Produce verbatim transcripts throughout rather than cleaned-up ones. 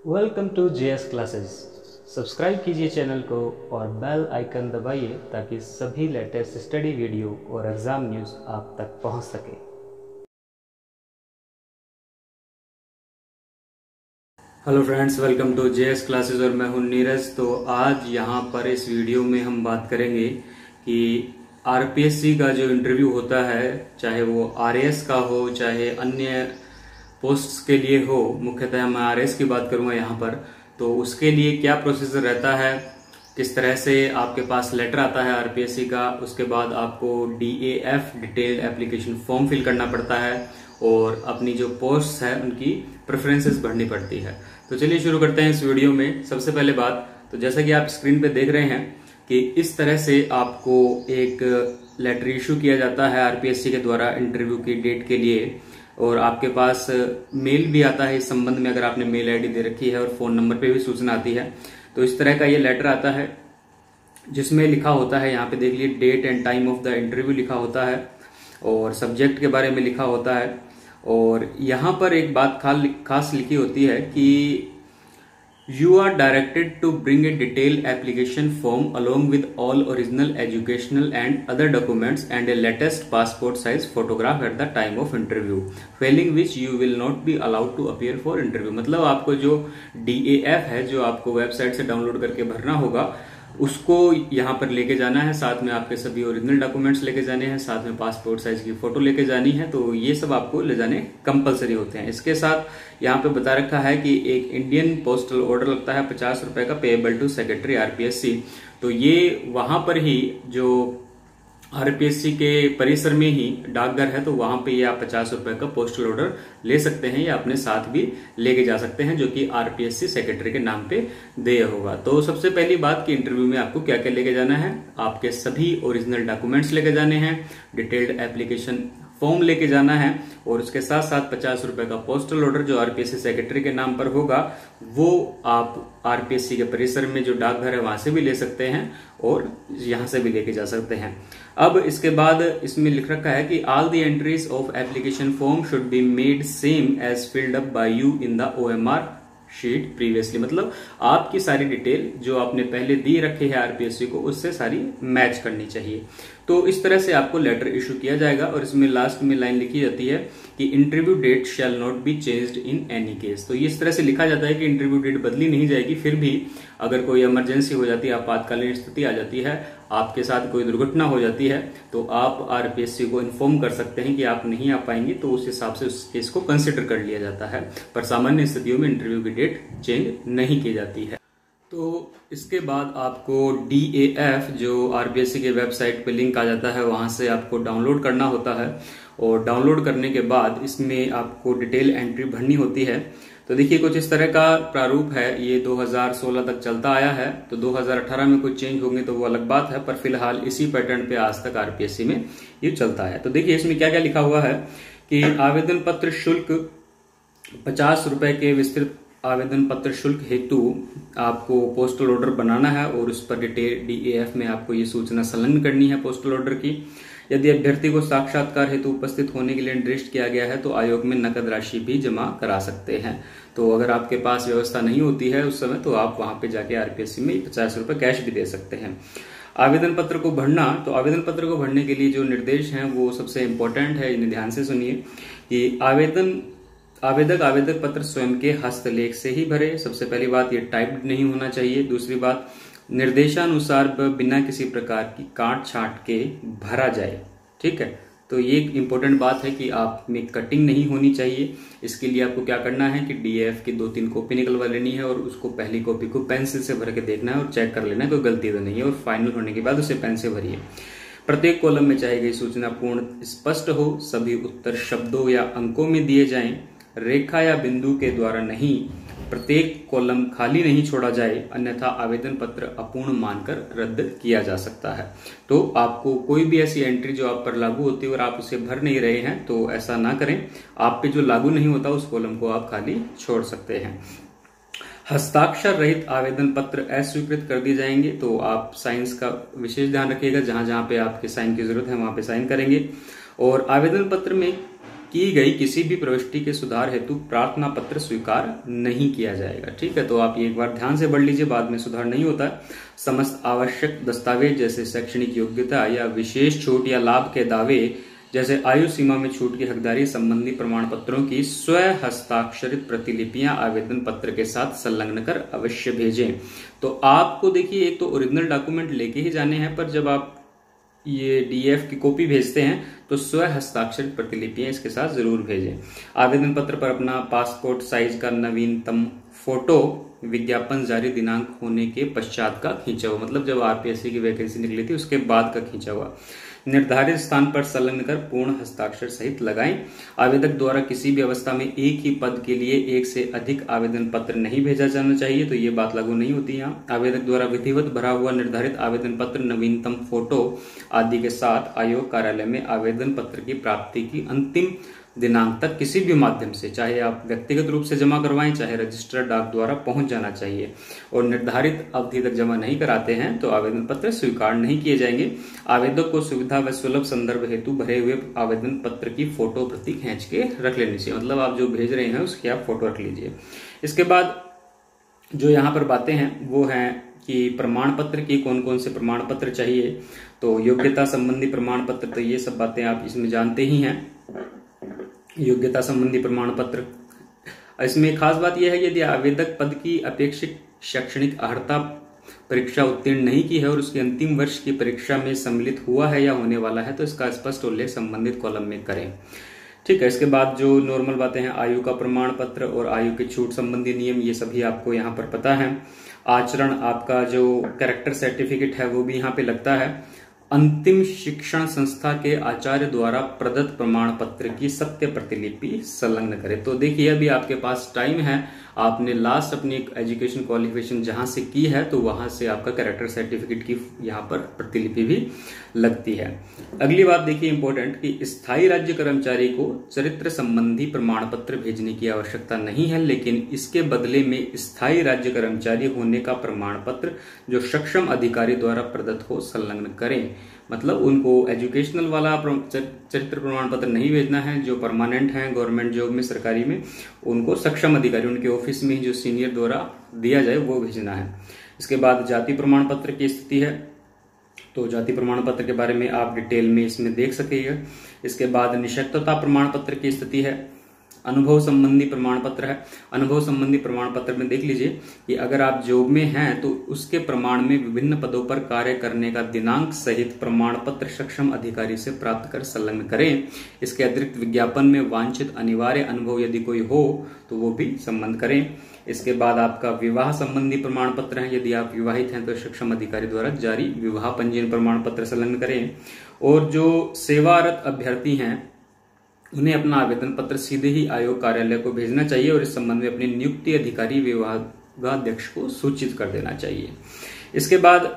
Welcome to JS classes. Subscribe कीजिए channel को और बेल आइकन दबाइए ताकि सभी लेटेस्ट स्टडी वीडियो और एग्ज़ाम न्यूज़ आप तक पहुंच सके। Hello friends, welcome to JS classes और मैं हूं नीरज। तो आज यहां पर इस वीडियो में हम बात करेंगे कि आरपीएससी का जो इंटरव्यू होता है, चाहे वो आरएएस का हो चाहे अन्य पोस्ट्स के लिए हो, मुख्यतः मैं आरएएस की बात करूंगा यहाँ पर। तो उसके लिए क्या प्रोसीजर रहता है, किस तरह से आपके पास लेटर आता है आरपीएससी का, उसके बाद आपको DAF detailed application form fill करना पड़ता है और अपनी जो पोस्ट्स है उनकी प्रेफरेंसेस भरनी पड़ती है। तो चलिए शुरू करते हैं इस वीडियो में। सबसे पहले बात, तो जैसा कि आप स्क्रीन पे देख रहे हैं कि इस तरह से आपको एक लेटर इशू किया जाता है आरपीएससी के द्वारा इंटरव्यू की डेट के लिए, और आपके पास मेल भी आता है इस संबंध में, अगर आपने मेल आईडी दे रखी है, और फोन नंबर पे भी सूचना आती है। तो इस तरह का ये लेटर आता है जिसमें लिखा होता है, यहाँ पे देख लीजिए, date and time of the interview लिखा होता है और सब्जेक्ट के बारे में लिखा होता है। और यहाँ पर एक बात खास लिखी होती है कि you are directed to bring a detail application form along with all original educational and other documents and a latest passport size photograph at the time of interview, failing which you will not be allowed to appear for interview. मतलब आपको जो डीएएफ है, जो आपको website से download करके भरना होगा, उसको यहाँ पर लेके जाना है। साथ में आपके सभी ओरिजिनल डॉक्यूमेंट्स लेके जाने हैं, साथ में पासपोर्ट साइज की फोटो लेके जानी है। तो ये सब आपको ले जाने कंपलसरी होते हैं। इसके साथ यहाँ पे बता रखा है कि एक इंडियन पोस्टल ऑर्डर लगता है पचास रुपए का, पेएबल टू सेक्रेटरी आरपीएससी। तो ये वहां पर ही जो आरपीएससी के परिसर में ही डाकघर है, तो वहां पे ये आप पचास रुपए का पोस्टल ऑर्डर ले सकते हैं या अपने साथ भी लेके जा सकते हैं, जो कि आरपीएससी सेक्रेटरी के नाम पे देय होगा। तो सबसे पहली बात कि इंटरव्यू में आपको क्या क्या लेके जाना है, आपके सभी ओरिजिनल डॉक्यूमेंट्स लेके जाने हैं, डिटेल्ड एप्लीकेशन फॉर्म लेके जाना है, और उसके साथ साथ पचास रुपए का पोस्टल ऑर्डर जो आरपीएससी सेक्रेटरी के नाम पर होगा, वो आप आरपीएससी के परिसर में जो डाकघर है वहां से भी ले सकते हैं और यहां से भी लेके जा सकते हैं। अब इसके बाद इसमें लिख रखा है कि all the entries of application form should be made same as filled up by you in the OMR sheet previously. मतलब आपकी सारी डिटेल जो आपने पहले दी रखी है आरपीएससी को, उससे सारी मैच करनी चाहिए। तो इस तरह से आपको लेटर इशू किया जाएगा और इसमें लास्ट में लाइन लिखी जाती है कि interview date shall not be changed in any case. तो इस तरह से लिखा जाता है कि इंटरव्यू डेट बदली नहीं जाएगी। फिर भी अगर कोई इमरजेंसी हो जाती है, आपातकालीन स्थिति आ जाती है, आपके साथ कोई दुर्घटना हो जाती है, तो आप आरपीएससी को इन्फॉर्म कर सकते हैं कि आप नहीं आ पाएंगे, तो उस हिसाब से उस केस को कंसिडर कर लिया जाता है। पर सामान्य स्थितियों में इंटरव्यू की डेट चेंज नहीं की जाती है। तो इसके बाद आपको डीएएफ जो आरपीएससी के वेबसाइट पे लिंक आ जाता है, वहां से आपको डाउनलोड करना होता है, और डाउनलोड करने के बाद इसमें आपको डिटेल एंट्री भरनी होती है। तो देखिए कुछ इस तरह का प्रारूप है। ये दो हज़ार सोलह तक चलता आया है, तो दो हज़ार अठारह में कुछ चेंज होंगे तो वो अलग बात है, पर फिलहाल इसी पैटर्न पे आज तक आरपीएससी में ये चलता है। तो देखिए इसमें क्या क्या लिखा हुआ है कि आवेदन पत्र शुल्क पचास रुपए के विस्तृत आवेदन पत्र शुल्क हेतु आपको पोस्टल ऑर्डर बनाना है, और उस पर डिटेल डीएएफ में आपको ये सूचना संलग्न करनी है पोस्टल ऑर्डर की। यदि अभ्यर्थी को साक्षात्कार हेतु उपस्थित होने के लिए निर्दिष्ट किया गया है तो आयोग में नकद राशि भी जमा करा सकते हैं। तो अगर आपके पास व्यवस्था नहीं होती है उस समय, तो आप वहां पे जाके आरपीएससी में पचास रुपए कैश भी दे सकते हैं। आवेदन पत्र को भरना, तो आवेदन पत्र को भरने के लिए जो निर्देश हैं वो सबसे इंपॉर्टेंट है, इन्हें ध्यान से सुनिए कि आवेदन आवेदक आवेदक पत्र स्वयं के हस्तलेख से ही भरे। सबसे पहली बात, ये टाइप्ड नहीं होना चाहिए। दूसरी बात, निर्देशानुसार बिना किसी प्रकार की काट छांट के भरा जाए। ठीक है, तो ये एक इम्पोर्टेंट बात है कि आप में कटिंग नहीं होनी चाहिए। इसके लिए आपको क्या करना है कि डीएएफ की दो तीन कॉपी निकलवा लेनी है, और उसको पहली कॉपी को पेंसिल से भर के देखना है और चेक कर लेना है कोई गलती तो नहीं है, और फाइनल होने के बाद उसे पेन से भरिए। प्रत्येक कॉलम में चाही गई सूचना पूर्ण स्पष्ट हो, सभी उत्तर शब्दों या अंकों में दिए जाएं, रेखा या बिंदु के द्वारा नहीं, प्रत्येक कॉलम खाली नहीं छोड़ा जाए, अन्यथा आवेदन पत्र अपूर्ण मानकर रद्द किया जा सकता है। तो आपको कोई भी ऐसी एंट्री जो आप पर लागू होती है और आप उसे भर नहीं रहे हैं, तो ऐसा ना करें। आप पे जो लागू नहीं होता उस कॉलम को आप खाली छोड़ सकते हैं। हस्ताक्षर रहित आवेदन पत्र अस्वीकृत कर दिए जाएंगे, तो आप साइंस का विशेष ध्यान रखिएगा, जहां जहां पे आपके साइन की जरूरत है वहां पे साइन करेंगे। और आवेदन पत्र में की गई किसी भी प्रविष्टि के सुधार हेतु प्रार्थना पत्र स्वीकार नहीं किया जाएगा। ठीक है, तो आप ये एक बार ध्यान से पढ़ लीजिए, बाद में सुधार नहीं होता। समस्त आवश्यक दस्तावेज जैसे शैक्षणिक योग्यता या विशेष छूट या लाभ के दावे जैसे आयु सीमा में छूट की हकदारी संबंधी प्रमाण पत्रों की स्व हस्ताक्षरित प्रतिलिपियां आवेदन पत्र के साथ संलग्न कर अवश्य भेजें। तो आपको देखिए, एक तो ओरिजिनल डॉक्यूमेंट लेके ही जाने हैं, पर जब आप ये डीएफ की कॉपी भेजते हैं तो स्व हस्ताक्षरित प्रतिलिपियां इसके साथ जरूर भेजें। आवेदन पत्र पर अपना पासपोर्ट साइज का नवीनतम फोटो विज्ञापन जारी दिनांक होने के पश्चात का खींचा हुआ, मतलब जब आरपीएससी की वैकेंसी निकली थी उसके बाद का खींचा हुआ, निर्धारित स्थान पर संलग्न कर पूर्ण हस्ताक्षर सहित लगाएं। आवेदक द्वारा किसी भी अवस्था में एक ही पद के लिए एक से अधिक आवेदन पत्र नहीं भेजा जाना चाहिए, तो ये बात लागू नहीं होती यहाँ। आवेदक द्वारा विधिवत भरा हुआ निर्धारित आवेदन पत्र नवीनतम फोटो आदि के साथ आयोग कार्यालय में आवेदन पत्र की प्राप्ति की अंतिम दिनांक तक किसी भी माध्यम से, चाहे आप व्यक्तिगत रूप से जमा करवाएं चाहे रजिस्टर्ड डाक द्वारा, पहुंच जाना चाहिए। और निर्धारित अवधि तक जमा नहीं कराते हैं तो आवेदन पत्र स्वीकार नहीं किए जाएंगे। आवेदक को सुविधा व सुलभ संदर्भ हेतु भरे हुए आवेदन पत्र की फोटो प्रति खींच के रख लेनी चाहिए, मतलब आप जो भेज रहे हैं उसकी आप फोटो रख लीजिए। इसके बाद जो यहाँ पर बातें हैं वो हैं कि प्रमाण पत्र की कौन कौन से प्रमाण पत्र चाहिए। तो योग्यता संबंधी प्रमाण पत्र, तो ये सब बातें आप इसमें जानते ही हैं। योग्यता संबंधी प्रमाण पत्र, इसमें खास बात यह है यदि आवेदक पद की अपेक्षित शैक्षणिक अर्हता परीक्षा उत्तीर्ण नहीं की है और उसके अंतिम वर्ष की परीक्षा में सम्मिलित हुआ है या होने वाला है तो इसका स्पष्ट उल्लेख संबंधित कॉलम में करें। ठीक है, इसके बाद जो नॉर्मल बातें हैं, आयु का प्रमाण पत्र और आयु की छूट संबंधी नियम, ये सभी आपको यहाँ पर पता है। आचरण, आपका जो कैरेक्टर सर्टिफिकेट है वो भी यहाँ पे लगता है। अंतिम शिक्षण संस्था के आचार्य द्वारा प्रदत्त प्रमाण पत्र की सत्य प्रतिलिपि संलग्न करें। तो देखिए, अभी आपके पास टाइम है, आपने लास्ट अपनी एजुकेशन क्वालिफिकेशन जहां से की है तो वहां से आपका कैरेक्टर सर्टिफिकेट की यहाँ पर प्रतिलिपि भी लगती है। अगली बात देखिए इंपॉर्टेंट, कि स्थायी राज्य कर्मचारी को चरित्र संबंधी प्रमाण पत्र भेजने की आवश्यकता नहीं है, लेकिन इसके बदले में स्थायी राज्य कर्मचारी होने का प्रमाण पत्र जो सक्षम अधिकारी द्वारा प्रदत्त हो संलग्न करें। मतलब उनको एजुकेशनल वाला चरित्र प्रमाण पत्र नहीं भेजना है, जो परमानेंट हैं गवर्नमेंट जॉब में, सरकारी में, उनको सक्षम अधिकारी उनके ऑफिस में ही जो सीनियर द्वारा दिया जाए वो भेजना है। इसके बाद जाति प्रमाण पत्र की स्थिति है, तो जाति प्रमाण पत्र के बारे में आप डिटेल में इसमें देख सकेंगे। इसके बाद निःशक्तता प्रमाण पत्र की स्थिति है। अनुभव संबंधी प्रमाण पत्र है। अनुभव संबंधी प्रमाण पत्र में देख लीजिए कि अगर आप जॉब में हैं तो उसके प्रमाण में विभिन्न पदों पर कार्य करने का दिनांक सहित प्रमाण पत्र सक्षम अधिकारी से प्राप्त कर संलग्न करें। इसके अतिरिक्त विज्ञापन में वांछित अनिवार्य अनुभव यदि कोई हो तो वो भी संबद्ध करें। इसके बाद आपका विवाह संबंधी प्रमाण पत्र है, यदि आप विवाहित हैं तो सक्षम अधिकारी द्वारा जारी विवाह पंजीयन प्रमाण पत्र संलग्न करें। और जो सेवारत अभ्यर्थी हैं उन्हें अपना आवेदन पत्र सीधे ही आयोग कार्यालय को भेजना चाहिए और इस संबंध में अपने नियुक्ति अधिकारी विभागाध्यक्ष को सूचित कर देना चाहिए। इसके बाद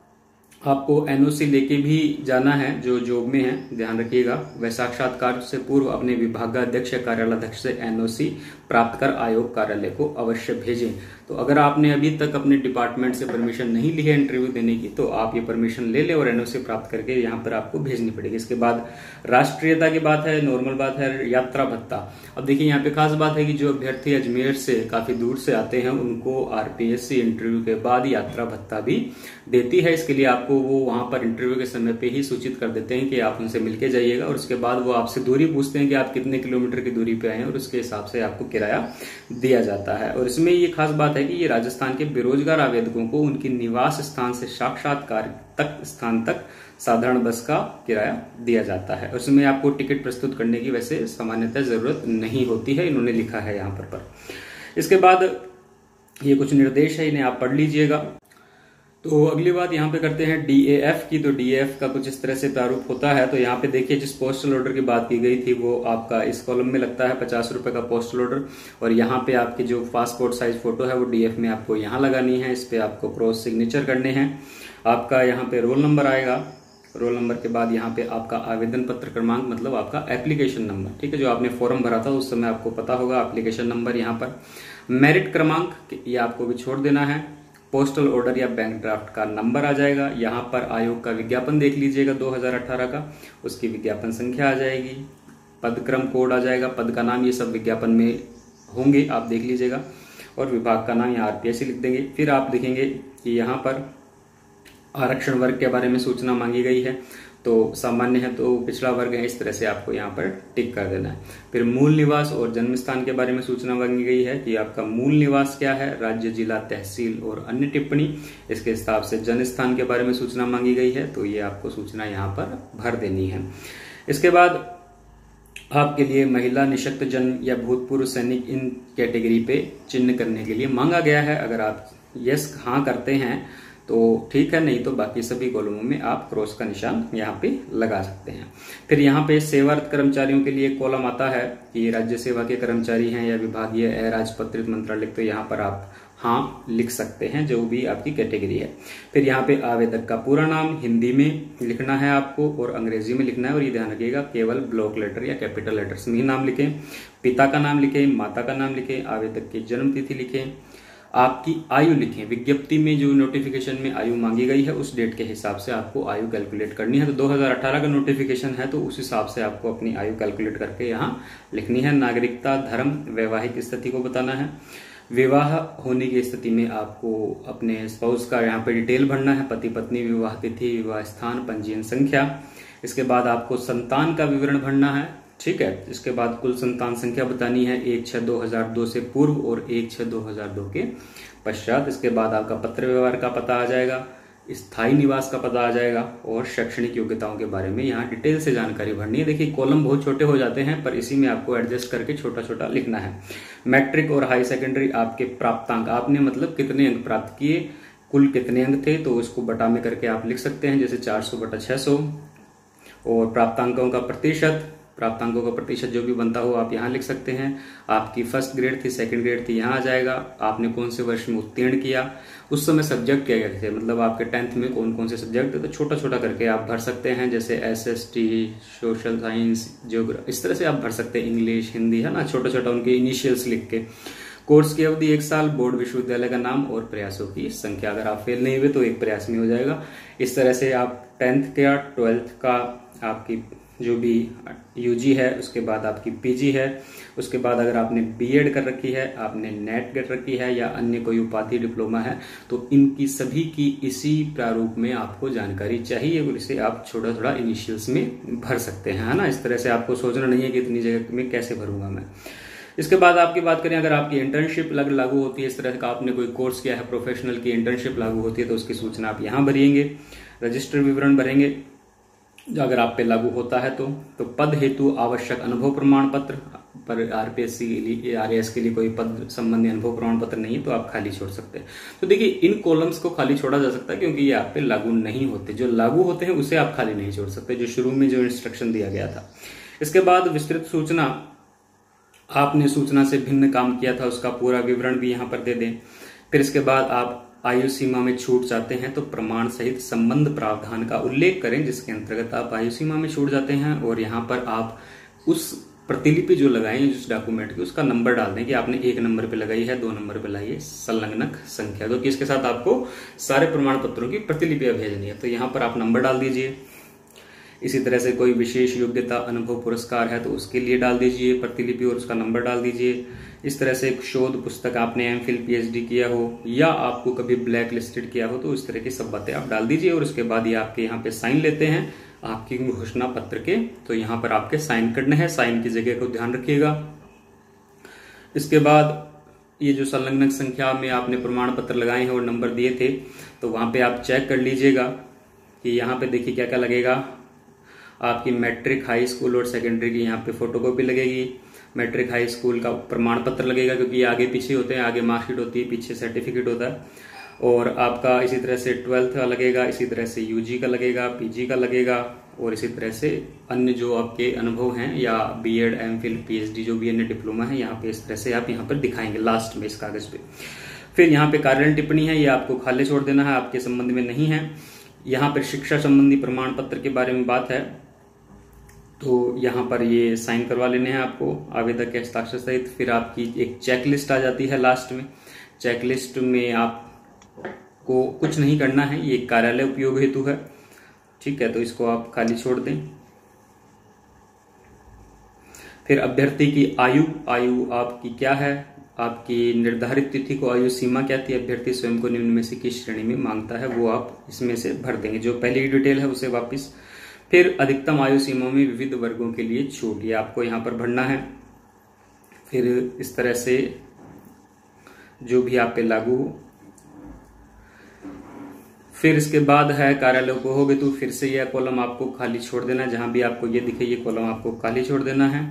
आपको एनओसी लेके भी जाना है, जो जॉब में है ध्यान रखिएगा। वह साक्षात्कार से पूर्व अपने विभागाध्यक्ष या कार्यालयाध्यक्ष से एनओसी प्राप्त कर आयोग कार्यालय को अवश्य भेजें। तो अगर आपने अभी तक अपने डिपार्टमेंट से परमिशन नहीं ली है इंटरव्यू देने की तो आप ये परमिशन ले लें और एनओसी प्राप्त करके यहाँ पर आपको भेजनी पड़ेगी। इसके बाद राष्ट्रीयता की बात है, नॉर्मल बात है, यात्रा भत्ता। अब देखिए यहाँ पे खास बात है कि जो अभ्यर्थी अजमेर से काफी दूर से आते हैं उनको आरपीएससी इंटरव्यू के बाद यात्रा भत्ता भी देती है। इसके लिए आपको वो वहां पर इंटरव्यू के समय पे ही सूचित कर देते हैं कि आप उनसे मिलके जाइएगा और उसके बाद वो आपसे दूरी पूछते हैं कि आप कितने किलोमीटर की दूरी पे आए हैं और उसके हिसाब से आपको किराया दिया जाता है। और इसमें ये खास बात है कि ये राजस्थान के बेरोजगार आवेदकों को उनकी निवास स्थान से साक्षात्कार तक स्थान तक साधारण बस का किराया दिया जाता है। उसमें आपको टिकट प्रस्तुत करने की वैसे सामान्यतः जरूरत नहीं होती है, इन्होंने लिखा है यहाँ पर, पर। इसके बाद ये कुछ निर्देश है, इन्हें आप पढ़ लीजिएगा। तो अगली बात यहाँ पे करते हैं डीएएफ की। तो डीएएफ का कुछ इस तरह से प्रारूप होता है। तो यहाँ पे देखिए जिस पोस्टल ऑर्डर की बात की गई थी वो आपका इस कॉलम में लगता है, पचास रुपए का पोस्टल ऑर्डर। और यहाँ पे आपकी जो पासपोर्ट साइज फोटो है वो डीएफ में आपको यहाँ लगानी है, इस पे आपको क्रॉस सिग्नेचर करने हैं। आपका यहाँ पे रोल नंबर आएगा, रोल नंबर के बाद यहाँ पे आपका आवेदन पत्र क्रमांक, मतलब आपका एप्लीकेशन नंबर, ठीक है, जो आपने फॉर्म भरा था उस समय आपको पता होगा एप्लीकेशन नंबर। यहाँ पर मेरिट क्रमांक ये आपको भी छोड़ देना है। पोस्टल ऑर्डर या बैंक ड्राफ्ट का नंबर आ जाएगा। यहाँ पर आयोग का विज्ञापन देख लीजिएगा दो हज़ार अठारह का, उसकी विज्ञापन संख्या आ जाएगी। पद क्रम कोड आ जाएगा, पद का नाम, ये सब विज्ञापन में होंगे, आप देख लीजिएगा। और विभाग का नाम यहाँ आरपीएससी लिख देंगे। फिर आप लिखेंगे कि यहाँ पर आरक्षण वर्ग के बारे में सूचना मांगी गई है, तो सामान्य है तो पिछड़ा वर्ग है, इस तरह से आपको यहाँ पर टिक कर देना है। फिर मूल निवास और जन्म स्थान के बारे में सूचना मांगी गई है कि आपका मूल निवास क्या है, राज्य, जिला, तहसील और अन्य टिप्पणी। इसके हिसाब से जन्म स्थान के बारे में सूचना मांगी गई है, तो ये आपको सूचना यहाँ पर भर देनी है। इसके बाद आपके लिए महिला, निशक्त जन या भूतपूर्व सैनिक, इन कैटेगरी पे चिन्ह करने के लिए मांगा गया है। अगर आप यस हाँ करते हैं तो ठीक है, नहीं तो बाकी सभी कॉलमों में आप क्रॉस का निशान यहाँ पे लगा सकते हैं। फिर यहाँ पे सेवारत कर्मचारियों के लिए कॉलम आता है कि राज्य सेवा के कर्मचारी हैं या विभागीय अराजपत्रित मंत्रालय, तो यहाँ पर आप हाँ लिख सकते हैं, जो भी आपकी कैटेगरी है। फिर यहाँ पे आवेदक का पूरा नाम हिंदी में लिखना है आपको और अंग्रेजी में लिखना है, और ये ध्यान रखिएगा केवल ब्लॉक लेटर या कैपिटल लेटर्स में ही नाम लिखें। पिता का नाम लिखें, माता का नाम लिखें, आवेदक की जन्म तिथि लिखें, आपकी आयु लिखें। विज्ञप्ति में जो नोटिफिकेशन में आयु मांगी गई है उस डेट के हिसाब से आपको आयु कैलकुलेट करनी है। तो दो हज़ार अठारह का नोटिफिकेशन है, तो उस हिसाब से आपको अपनी आयु कैलकुलेट करके यहाँ लिखनी है। नागरिकता, धर्म, वैवाहिक स्थिति को बताना है। विवाह होने की स्थिति में आपको अपने स्पाउस का यहाँ पे डिटेल भरना है, पति पत्नी, विवाह तिथि, विवाह स्थान, पंजीयन संख्या। इसके बाद आपको संतान का विवरण भरना है, ठीक है। इसके बाद कुल संतान संख्या बतानी है एक छह दो हजार दो से पूर्व और एक छह दो हजार दो के पश्चात। इसके बाद आपका पत्र व्यवहार का पता आ जाएगा, स्थायी निवास का पता आ जाएगा, और शैक्षणिक योग्यताओं के बारे में यहाँ डिटेल से जानकारी भरनी है। देखिए कॉलम बहुत छोटे हो जाते हैं, पर इसी में आपको एडजस्ट करके छोटा छोटा लिखना है। मैट्रिक और हाई सेकेंडरी आपके प्राप्तांक, आपने मतलब कितने अंक प्राप्त किए, कुल कितने अंक थे, तो उसको बटा में करके आप लिख सकते हैं, जैसे चार सौ बटा छह सौ। और प्राप्तांकों का प्रतिशत, प्राप्तांकों का प्रतिशत जो भी बनता हो आप यहाँ लिख सकते हैं। आपकी फर्स्ट ग्रेड थी, सेकंड ग्रेड थी, यहाँ आ जाएगा। आपने कौन से वर्ष में उत्तीर्ण किया, उस समय सब्जेक्ट क्या क्या थे, मतलब आपके टेंथ में कौन कौन से सब्जेक्ट थे, तो छोटा छोटा करके आप भर सकते हैं, जैसे S S T, social science, geography, इस तरह से आप भर सकते हैं। इंग्लिश, हिंदी, है ना, छोटा छोटा उनके इनिशियल्स लिख के। कोर्स की अवधि एक साल, बोर्ड विश्वविद्यालय का नाम और प्रयासों की संख्या। अगर आप फेल नहीं हुए तो एक प्रयास में हो जाएगा। इस तरह से आप टेंथ का, ट्वेल्थ का, आपकी जो भी यूजी है, उसके बाद आपकी पीजी है, उसके बाद अगर आपने बीएड कर रखी है, आपने नेट कर रखी है या अन्य कोई उपाधि डिप्लोमा है, तो इनकी सभी की इसी प्रारूप में आपको जानकारी चाहिए, और इसे आप छोटा थोड़ा इनिशियल्स में भर सकते हैं, है ना। इस तरह से आपको सोचना नहीं है कि इतनी जगह में कैसे भरूंगा मैं। इसके बाद आपकी बात करें, अगर आपकी इंटर्नशिप लग लागू होती है, इस तरह का आपने कोई कोर्स किया है, प्रोफेशनल की इंटर्नशिप लागू होती है, तो उसकी सूचना आप यहाँ भरिएंगे। रजिस्टर विवरण भरेंगे अगर आप पे लागू होता है तो तो पद हेतु आवश्यक अनुभव प्रमाण पत्र, पर आरपीएससी के लिए, आरएएस के लिए कोई पद संबंधी अनुभव प्रमाण पत्र नहीं है, तो आप खाली छोड़ सकते हैं। तो देखिए इन कॉलम्स को खाली छोड़ा जा सकता है, क्योंकि ये आप पे लागू नहीं होते। जो लागू होते हैं उसे आप खाली नहीं छोड़ सकते, जो शुरू में जो इंस्ट्रक्शन दिया गया था। इसके बाद विस्तृत सूचना, आपने सूचना से भिन्न काम किया था उसका पूरा विवरण भी यहाँ पर दे दें। फिर इसके बाद आप आयु सीमा में छूट जाते हैं तो प्रमाण सहित संबंध प्रावधान का उल्लेख करें, जिसके अंतर्गत आप आयु सीमा में छूट जाते हैं, और यहाँ पर आप उस प्रतिलिपि जो लगाए जिस डॉक्यूमेंट की, उसका नंबर डाल दें कि आपने एक नंबर पे लगाई है, दो नंबर पे लगाई है, संलग्नक संख्या, तो किसके साथ आपको सारे प्रमाण पत्रों की प्रतिलिपियां भेजनी है, तो यहाँ पर आप नंबर डाल दीजिए। इसी तरह से कोई विशेष योग्यता, अनुभव, पुरस्कार है तो उसके लिए डाल दीजिए प्रतिलिपि और उसका नंबर डाल दीजिए। इस तरह से एक शोध पुस्तक, आपने एमफिल पीएचडी किया हो या आपको कभी ब्लैक लिस्टेड किया हो, तो इस तरह की सब बातें आप डाल दीजिए। और उसके बाद ये आपके यहाँ पे साइन लेते हैं आपकी घोषणा पत्र के, तो यहाँ पर आपके साइन करने हैं, साइन की जगह को ध्यान रखिएगा। इसके बाद ये जो संलग्नक संख्या में आपने प्रमाण पत्र लगाए हैं और नंबर दिए थे, तो वहां पे आप चेक कर लीजिएगा कि यहाँ पे देखिए क्या क्या लगेगा। आपकी मैट्रिक, हाई स्कूल और सेकेंडरी की यहाँ पे फोटोकॉपी लगेगी। मैट्रिक, हाई स्कूल का प्रमाण पत्र लगेगा, क्योंकि ये आगे पीछे होते हैं, आगे मार्कशीट होती है, पीछे सर्टिफिकेट होता है। और आपका इसी तरह से ट्वेल्थ का लगेगा, इसी तरह से यूजी का लगेगा, पीजी का लगेगा, और इसी तरह से अन्य जो आपके अनुभव हैं या बीएड, एमफिल, पीएचडी जो भी अन्य डिप्लोमा है, यहाँ पे इस तरह से आप यहाँ पर दिखाएंगे लास्ट में इस कागज पे। फिर यहाँ पे कार्यालय टिप्पणी है, ये आपको खाली छोड़ देना है, आपके संबंध में नहीं है। यहाँ पर शिक्षा संबंधी प्रमाण पत्र के बारे में बात है, तो यहाँ पर ये साइन करवा लेने हैं आपको आवेदक के हस्ताक्षर सहित। फिर आपकी एक चेक लिस्ट आ जाती है लास्ट में। चेक लिस्ट में आपको कुछ नहीं करना है, ये कार्यालय उपयोग हेतु है, ठीक है, तो इसको आप खाली छोड़ दें। फिर अभ्यर्थी की आयु, आयु आपकी क्या है, आपकी निर्धारित तिथि को आयु सीमा क्या थी, अभ्यर्थी स्वयं को निम्न में से किस श्रेणी में मांगता है, वो आप इसमें से भर देंगे, जो पहली डिटेल है उसे वापस। फिर अधिकतम आयु सीमा में विविध वर्गों के लिए छूट, ये आपको यहाँ पर भरना है। फिर इस तरह से जो भी आप पे लागू हो। फिर इसके बाद है कार्यालय को हो गए, तो फिर से यह कॉलम आपको खाली छोड़ देना है, जहां भी आपको ये दिखे ये कॉलम आपको खाली छोड़ देना है।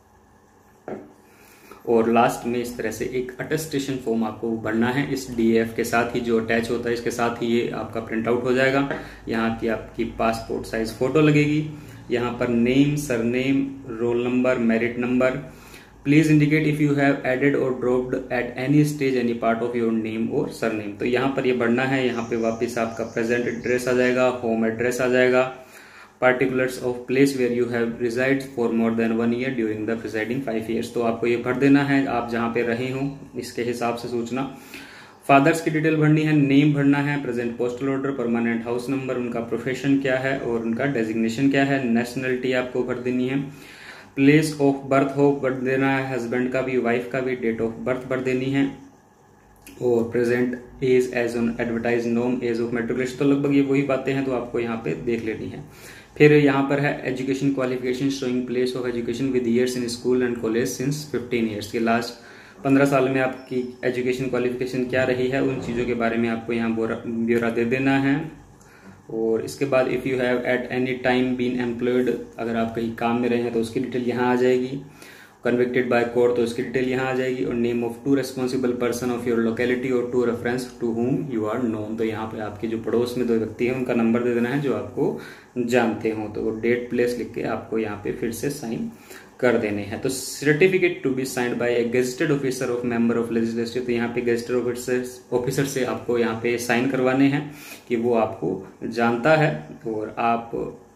और लास्ट में इस तरह से एक अटेस्टेशन फॉर्म आपको भरना है, इस डीएफ के साथ ही जो अटैच होता है इसके साथ ही ये आपका प्रिंट आउट हो जाएगा। यहाँ की आपकी पासपोर्ट साइज फोटो लगेगी, यहाँ पर name, surname, roll number, merit number. Please indicate if you have added or dropped at any stage any part of your name or surname, तो यहाँ पर ये बढ़ना है। यहाँ पे वापस आपका प्रेजेंट एड्रेस आ जाएगा, होम एड्रेस आ जाएगा, particulars of place where you have resided for more than one year during the preceding five years, तो आपको ये भर देना है, आप जहाँ पे रहे हो इसके हिसाब से सूचना। फादर्स की डिटेल भरनी है, नेम भरना है, present postal order, permanent house number, उनका प्रोफेशन क्या है और उनका डेजिग्नेशन क्या है, नेशनलिटी आपको भर देनी है, प्लेस ऑफ बर्थ हो भर देना है, हस्बैंड का भी, वाइफ का भी, डेट ऑफ बर्थ भर देनी है, और present age as on advertisement, age of matriculation, तो लगभग ये वही बातें हैं, तो आपको यहाँ पे देख लेनी है। फिर यहाँ पर है education qualification showing place of education with years in school and college since fifteen years, के लास्ट पंद्रह साल में आपकी एजुकेशन क्वालिफिकेशन क्या रही है, उन चीज़ों के बारे में आपको यहाँ ब्यौरा दे देना है। और इसके बाद if you have at any time been employed, अगर आप कहीं काम में रहे हैं तो उसकी डिटेल यहाँ आ जाएगी, कन्विक्टेड बाय कोर्ट तो उसकी डिटेल यहाँ आ जाएगी, और name of two responsible person of your locality or two reference to whom you are known, तो यहाँ पे आपके जो पड़ोस में दो व्यक्ति हैं उनका नंबर दे देना है जो आपको जानते हो, तो वो डेट प्लेस लिख के आपको यहाँ पे फिर से साइन कर देने हैं। तो certificate to be signed by a gazetted officer of member of legislature, तो यहाँ पे गेजेटेड ऑफिसर ऑफिसर से आपको यहाँ पे साइन करवाने हैं कि वो आपको जानता है, और आप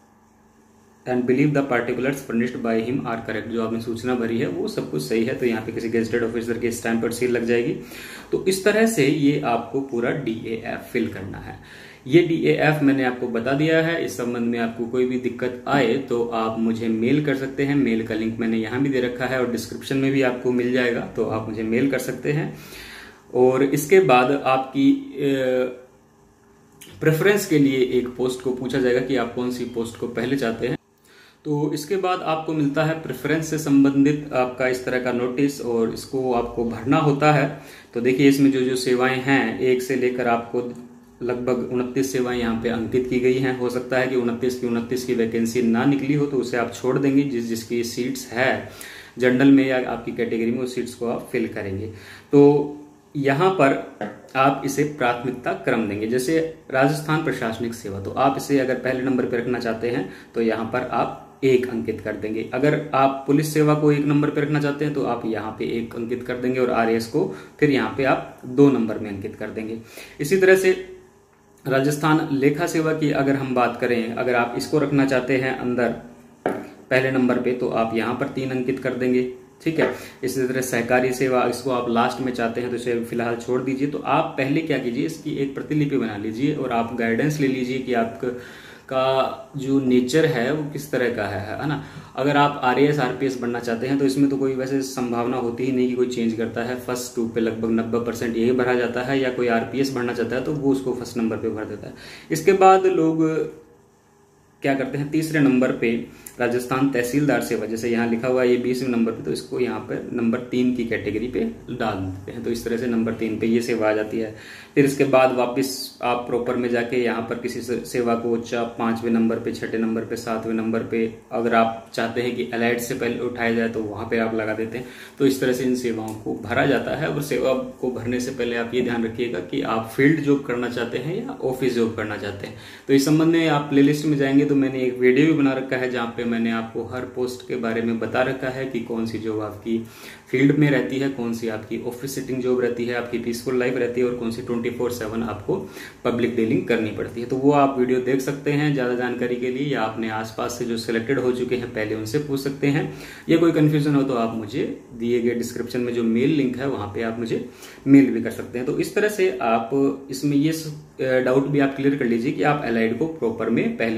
and believe the particulars furnished by him are correct, जो आपने सूचना भरी है वो सब कुछ सही है, तो यहाँ पे किसी गेजेटेड ऑफिसर के स्टैंप पर सील लग जाएगी। तो इस तरह से ये आपको पूरा डीएएफ फिल करना है। ये डीएएफ मैंने आपको बता दिया है, इस संबंध में आपको कोई भी दिक्कत आए तो आप मुझे मेल कर सकते हैं, मेल का लिंक मैंने यहाँ भी दे रखा है और डिस्क्रिप्शन में भी आपको मिल जाएगा, तो आप मुझे मेल कर सकते हैं। और इसके बाद आपकी प्रेफरेंस के लिए एक पोस्ट को पूछा जाएगा कि आप कौन सी पोस्ट को पहले चाहते हैं, तो इसके बाद आपको मिलता है प्रेफरेंस से संबंधित आपका इस तरह का नोटिस, और इसको आपको भरना होता है। तो देखिए इसमें जो जो सेवाएं हैं, एक से लेकर आपको लगभग उनतीस सेवाएं यहाँ पे अंकित की गई हैं। हो सकता है कि उनतीस की उनतीस की वैकेंसी ना निकली हो, तो उसे आप छोड़ देंगे, जिस जिसकी सीट्स है जनरल में या आपकी कैटेगरी में उस सीट्स को आप फिल करेंगे। तो यहाँ पर आप इसे प्राथमिकता क्रम देंगे, जैसे राजस्थान प्रशासनिक सेवा, तो आप इसे अगर पहले नंबर पर रखना चाहते हैं तो यहाँ पर आप एक अंकित कर देंगे। अगर आप पुलिस सेवा को एक नंबर पे रखना चाहते हैं तो आप यहाँ पे एक अंकित कर देंगे, और आरएएस को फिर यहाँ पे आप दो नंबर में अंकित कर देंगे। इसी तरह से राजस्थान लेखा सेवा की अगर हम बात करें, अगर आप इसको रखना चाहते हैं अंदर पहले नंबर पे, तो आप यहाँ पर तीन अंकित कर देंगे, ठीक है। इसी तरह सहकारी सेवा, इसको आप लास्ट में चाहते हैं तो इसे फिलहाल छोड़ दीजिए। तो आप पहले क्या कीजिए, इसकी एक प्रतिलिपि बना लीजिए और आप गाइडेंस ले लीजिए कि आपका का जो नेचर है वो किस तरह का है है ना। अगर आप आरएएस आरपीएस बनना चाहते हैं तो इसमें तो कोई वैसे संभावना होती ही नहीं कि कोई चेंज करता है, फर्स्ट टू पे लगभग नब्बे परसेंट यही भरा जाता है, या कोई आरपीएस बनना चाहता है तो वो उसको फर्स्ट नंबर पे भर देता है। इसके बाद लोग क्या करते हैं, तीसरे नंबर पे राजस्थान तहसीलदार सेवा, जैसे यहाँ लिखा हुआ है ये बीसवें नंबर पे, तो इसको यहाँ पर नंबर तीन की कैटेगरी पे डाल देते हैं, तो इस तरह से नंबर तीन पे ये सेवा आ जाती है। फिर इसके बाद वापस आप प्रॉपर में जाके यहाँ पर किसी सेवा को पांचवें नंबर पे, छठे नंबर पे, सातवें नंबर पे, अगर आप चाहते हैं कि अलाइड से पहले उठाया जाए तो वहां पे आप लगा देते हैं। तो इस तरह से इन सेवाओं को भरा जाता है। और सेवा को भरने से पहले आप ये ध्यान रखिएगा कि आप फील्ड जॉब करना चाहते हैं या ऑफिस जॉब करना चाहते हैं। तो इस संबंध में आप प्लेलिस्ट में जाएंगे तो मैंने एक वीडियो भी बना रखा है जहाँ पे मैंने आपको हर पोस्ट के बारे में बता रखा है कि कौन सी जॉब आपकी फील्ड में रहती है, कौन सी आपकी ऑफिस सिटिंग जॉब रहती है, आपकी पीसफुल लाइफ रहती है, और कौन सी ट्वेंटी फोर सेवन आपको पब्लिक डीलिंग करनी पड़ती है। तो वो आप वीडियो देख सकते हैं ज्यादा जानकारी के लिए, या अपने आसपास से जो सिलेक्टेड हो चुके हैं पहले उनसे पूछ सकते हैं। या कोई कंफ्यूजन हो तो आप मुझे दिए गए डिस्क्रिप्शन में जो मेल लिंक है वहां पे आप मुझे मेल भी कर सकते हैं। तो इस तरह से आप इसमें ये डाउट भी आप क्लियर कर लीजिए कि आप एलाइड को प्रॉपर में पहले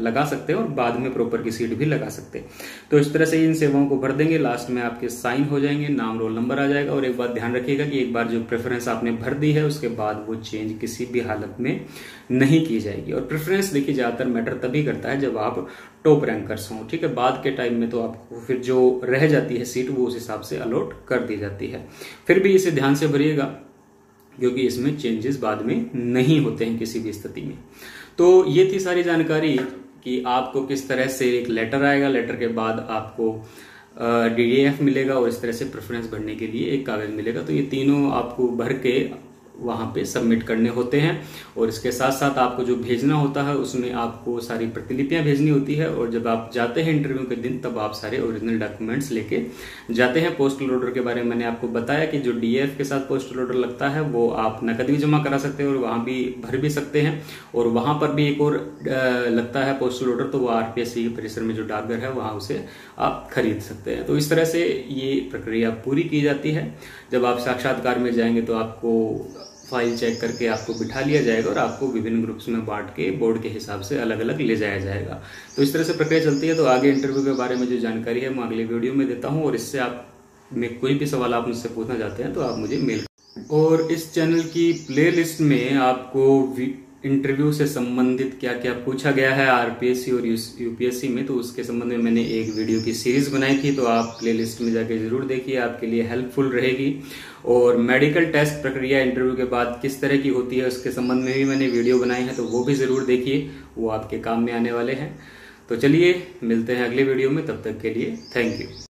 लगा सकते हैं और बाद में प्रॉपर की सीट भी लगा सकते हैं। तो इस तरह से इन सेवाओं को भर देंगे, लास्ट में आपके साइन हो जाएंगे, नाम रोल नंबर आ जाएगा। और एक बात ध्यान रखिएगा कि एक बार जो प्रेफरेंस आपने भर दी है उसके बाद वो चेंज किसी भी हालत में नहीं की जाएगी। और प्रेफरेंस देखिए ज्यादातर मैटर तभी करता है जब आप टॉप रैंकर्स हों, ठीक है। बाद के टाइम में तो आपको फिर जो रह जाती है सीट वो उस हिसाब से अलॉट कर दी जाती है। फिर भी इसे ध्यान से भरिएगा क्योंकि इसमें चेंजेस बाद में नहीं होते हैं किसी भी स्थिति में। तो ये थी सारी जानकारी कि आपको किस तरह से एक लेटर आएगा, लेटर के बाद आपको डी डी एफ मिलेगा और इस तरह से प्रेफरेंस भरने के लिए एक कागज मिलेगा। तो ये तीनों आपको भर के वहां पे सबमिट करने होते हैं। और इसके साथ साथ आपको जो भेजना होता है उसमें आपको सारी प्रतिलिपियां भेजनी होती है। और जब आप जाते हैं इंटरव्यू के दिन तब आप सारे ओरिजिनल डॉक्यूमेंट्स लेके जाते हैं। पोस्टल ऑर्डर के बारे में मैंने आपको बताया कि जो डी एफ के साथ पोस्टल ऑर्डर लगता है वो आप नकद भी जमा करा सकते हैं और वहां भी भर भी सकते हैं। और वहां पर भी एक और लगता है पोस्टल ऑर्डर, तो वो आरपीएससी के परिसर में जो डाकघर है वहां उसे आप खरीद सकते हैं। तो इस तरह से ये प्रक्रिया पूरी की जाती है। जब आप साक्षात्कार में जाएंगे तो आपको फाइल चेक करके आपको बिठा लिया जाएगा और आपको विभिन्न ग्रुप्स में बांट के बोर्ड के हिसाब से अलग अलग ले जाया जाएगा। तो इस तरह से प्रक्रिया चलती है। तो आगे इंटरव्यू के बारे में जो जानकारी है मैं अगले वीडियो में देता हूं। और इससे आप में कोई भी सवाल आप मुझसे पूछना चाहते हैं तो आप मुझे मेल। और इस चैनल की प्लेलिस्ट में आपको इंटरव्यू से संबंधित क्या क्या पूछा गया है आरपीएससी और यूपीएससी में, तो उसके संबंध में मैंने एक वीडियो की सीरीज बनाई थी। तो आप प्लेलिस्ट में जाके जरूर देखिए, आपके लिए हेल्पफुल रहेगी। और मेडिकल टेस्ट प्रक्रिया इंटरव्यू के बाद किस तरह की होती है उसके संबंध में भी मैंने वीडियो बनाई है, तो वो भी जरूर देखिए, वो आपके काम में आने वाले हैं। तो चलिए मिलते हैं अगले वीडियो में, तब तक के लिए थैंक यू।